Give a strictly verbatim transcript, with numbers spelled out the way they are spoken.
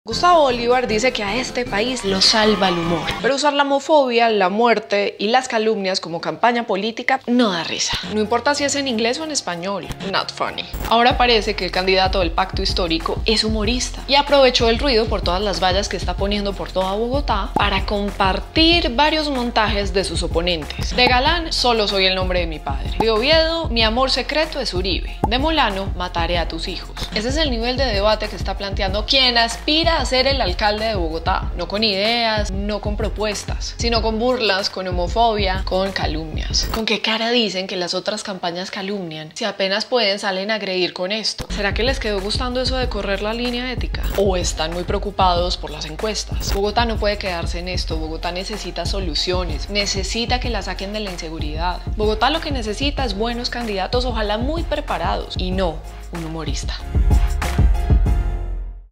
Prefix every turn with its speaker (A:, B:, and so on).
A: Gustavo Bolívar dice que a este país lo salva el humor, pero usar la homofobia, la muerte y las calumnias como campaña política no da risa. No importa si es en inglés o en español, not funny. Ahora parece que el candidato del pacto histórico es humorista y aprovechó el ruido por todas las vallas que está poniendo por toda Bogotá para compartir varios montajes de sus oponentes. De Galán, solo soy el nombre de mi padre. De Oviedo, mi amor secreto es Uribe. De Molano, mataré a tus hijos. Ese es el nivel de debate que está planteando quien aspira a ser el alcalde de Bogotá, no con ideas, no con propuestas, sino con burlas, con homofobia, con calumnias. ¿Con qué cara dicen que las otras campañas calumnian si apenas pueden salen a agredir con esto? ¿Será que les quedó gustando eso de correr la línea ética? ¿O están muy preocupados por las encuestas? Bogotá no puede quedarse en esto. Bogotá necesita soluciones, necesita que la saquen de la inseguridad. Bogotá lo que necesita es buenos candidatos, ojalá muy preparados, y no un humorista.